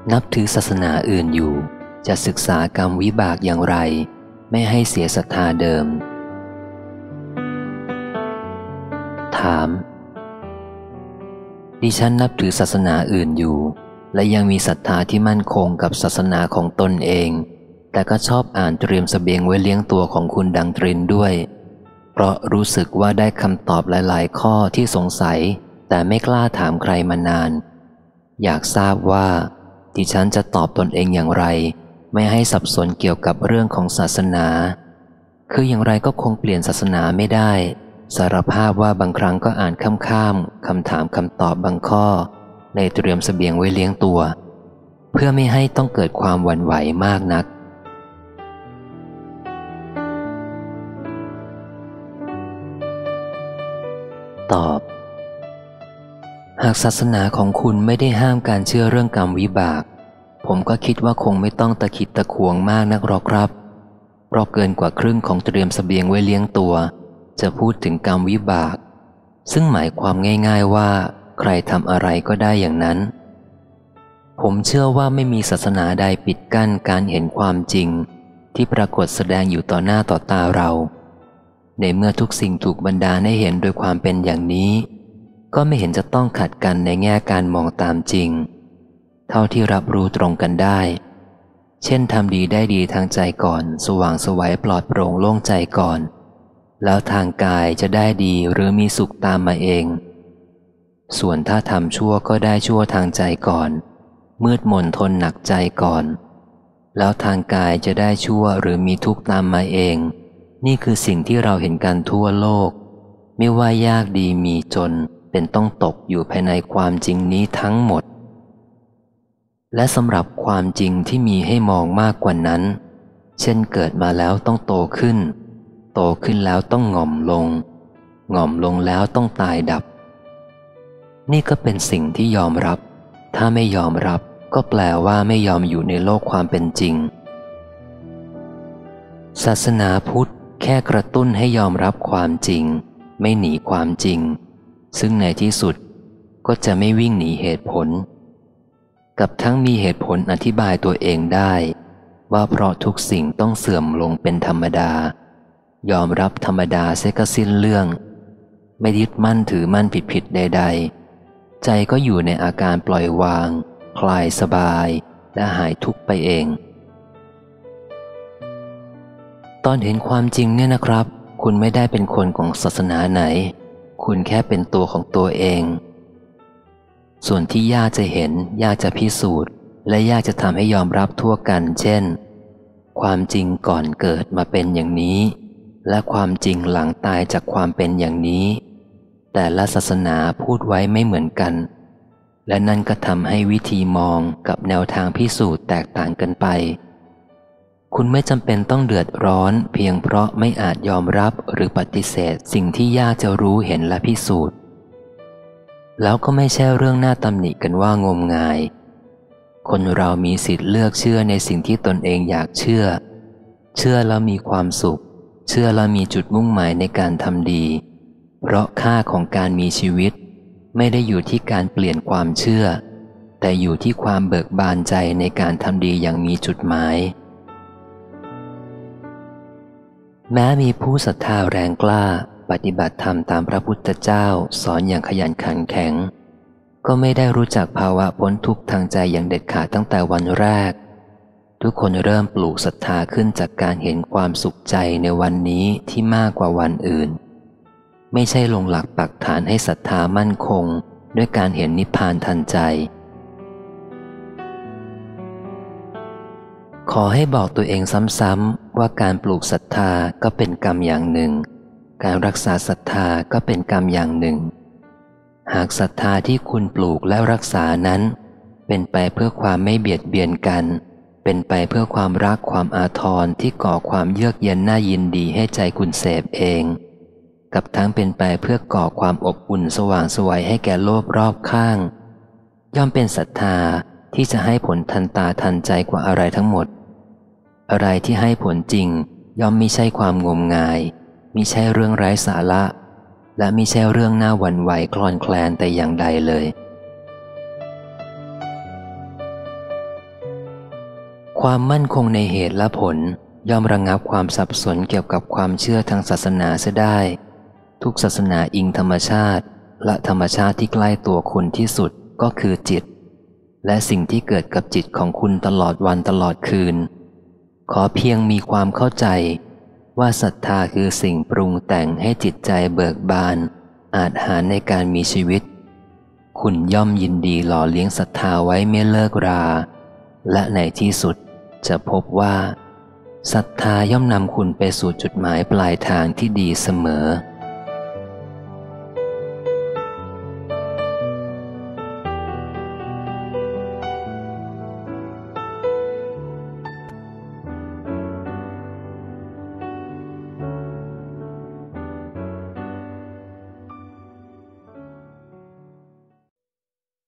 นับถือศาสนาอื่นอยู่จะศึกษากรรมวิบากอย่างไรไม่ให้เสียศรัทธาเดิมถามดิฉันนับถือศาสนาอื่นอยู่และยังมีศรัทธาที่มั่นคงกับศาสนาของตนเองแต่ก็ชอบอ่านเตรียมเสบียงไว้เลี้ยงตัวของคุณดังตรินด้วยเพราะรู้สึกว่าได้คำตอบหลายๆข้อที่สงสัยแต่ไม่กล้าถามใครมานานอยากทราบว่าดิฉันจะตอบตนเองอย่างไรไม่ให้สับสนเกี่ยวกับเรื่องของศาสนาคืออย่างไรก็คงเปลี่ยนศาสนาไม่ได้สารภาพว่าบางครั้งก็อ่านข้ามคำถามคำตอบบางข้อในเตรียมเสบียงไว้เลี้ยงตัวเพื่อไม่ให้ต้องเกิดความหวั่นไหวมากนักตอบหากศาสนาของคุณไม่ได้ห้ามการเชื่อเรื่องกรรมวิบากผมก็คิดว่าคงไม่ต้องตะขิดตะขวงมากนักหรอกครับเพราะเกินกว่าครึ่งของเตรียมเสบียงไว้เลี้ยงตัวจะพูดถึงกรรมวิบากซึ่งหมายความง่ายๆว่าใครทำอะไรก็ได้อย่างนั้นผมเชื่อว่าไม่มีศาสนาใดปิดกั้นการเห็นความจริงที่ปรากฏแสดงอยู่ต่อหน้าต่อตาเราในเมื่อทุกสิ่งถูกบันดาลให้เห็นโดยความเป็นอย่างนี้ก็ไม่เห็นจะต้องขัดกันในแง่การมองตามจริงเท่าที่รับรู้ตรงกันได้เช่นทำดีได้ดีทางใจก่อนสว่างไสวปลอดโปร่งโล่งใจก่อนแล้วทางกายจะได้ดีหรือมีสุขตามมาเองส่วนถ้าทำชั่วก็ได้ชั่วทางใจก่อนมืดมนทนหนักใจก่อนแล้วทางกายจะได้ชั่วหรือมีทุกข์ตามมาเองนี่คือสิ่งที่เราเห็นกันทั่วโลกไม่ว่ายากดีมีจนเป็นต้องตกอยู่ภายในความจริงนี้ทั้งหมดและสำหรับความจริงที่มีให้มองมากกว่านั้นเช่นเกิดมาแล้วต้องโตขึ้นโตขึ้นแล้วต้องหง่อมลงหง่อมลงแล้วต้องตายดับนี่ก็เป็นสิ่งที่ยอมรับถ้าไม่ยอมรับก็แปลว่าไม่ยอมอยู่ในโลกความเป็นจริงศาสนาพุทธแค่กระตุ้นให้ยอมรับความจริงไม่หนีความจริงซึ่งในที่สุดก็จะไม่วิ่งหนีเหตุผลกับทั้งมีเหตุผลอธิบายตัวเองได้ว่าเพราะทุกสิ่งต้องเสื่อมลงเป็นธรรมดายอมรับธรรมดาเสียก็สิ้นเรื่องไม่ยึดมั่นถือมั่นผิดใดๆใจก็อยู่ในอาการปล่อยวางคลายสบายและหายทุกข์ไปเองตอนเห็นความจริงเนี่ยนะครับคุณไม่ได้เป็นคนของศาสนาไหนคุณแค่เป็นตัวของตัวเองส่วนที่ยากจะเห็นยากจะพิสูจน์และยากจะทำให้ยอมรับทั่วกันเช่นความจริงก่อนเกิดมาเป็นอย่างนี้และความจริงหลังตายจากความเป็นอย่างนี้แต่ละศาสนาพูดไว้ไม่เหมือนกันและนั่นก็ทำให้วิธีมองกับแนวทางพิสูจน์แตกต่างกันไปคุณไม่จำเป็นต้องเดือดร้อนเพียงเพราะไม่อาจยอมรับหรือปฏิเสธสิ่งที่ยากจะรู้เห็นและพิสูจน์แล้วก็ไม่ใช่เรื่องน่าตำหนิกันว่างมงายคนเรามีสิทธิ์เลือกเชื่อในสิ่งที่ตนเองอยากเชื่อแล้วมีความสุขเชื่อแล้วมีจุดมุ่งหมายในการทำดีเพราะค่าของการมีชีวิตไม่ได้อยู่ที่การเปลี่ยนความเชื่อแต่อยู่ที่ความเบิกบานใจในการทำดีอย่างมีจุดหมายแม้มีผู้ศรัทธาแรงกล้าปฏิบัติธรรมตามพระพุทธเจ้าสอนอย่างขยันขันแข็งก็ไม่ได้รู้จักภาวะพ้นทุกข์ทางใจอย่างเด็ดขาดตั้งแต่วันแรกทุกคนเริ่มปลูกศรัทธาขึ้นจากการเห็นความสุขใจในวันนี้ที่มากกว่าวันอื่นไม่ใช่ลงหลักปักฐานให้ศรัทธามั่นคงด้วยการเห็นนิพพานทันใจขอให้บอกตัวเองซ้ำๆว่าการปลูกศรัทธาก็เป็นกรรมอย่างหนึ่งการรักษาศรัทธาก็เป็นกรรมอย่างหนึ่งหากศรัทธาที่คุณปลูกและรักษานั้นเป็นไปเพื่อความไม่เบียดเบียนกันเป็นไปเพื่อความรักความอาทรที่ก่อความเยือกเย็นน่ายินดีให้ใจคุณเสพเองกับทั้งเป็นไปเพื่อก่อความอบอุ่นสว่างไสวให้แก่โลกรอบข้างย่อมเป็นศรัทธาที่จะให้ผลทันตาทันใจกว่าอะไรทั้งหมดอะไรที่ให้ผลจริงย่อมมิใช่ความงมงายมิใช่เรื่องไร้สาระและมิใช่เรื่องน่าหวั่นไหวคลอนแคลนแต่อย่างใดเลยความมั่นคงในเหตุและผลย่อมระงับความสับสนเกี่ยวกับความเชื่อทางศาสนาเสียได้ทุกศาสนาอิงธรรมชาติและธรรมชาติที่ใกล้ตัวคุณที่สุดก็คือจิตและสิ่งที่เกิดกับจิตของคุณตลอดวันตลอดคืนขอเพียงมีความเข้าใจว่าศรัทธาคือสิ่งปรุงแต่งให้จิตใจเบิกบานอาจหาในการมีชีวิตคุณย่อมยินดีหล่อเลี้ยงศรัทธาไว้ไม่เลิกราและในที่สุดจะพบว่าศรัทธาย่อมนำคุณไปสู่จุดหมายปลายทางที่ดีเสมอ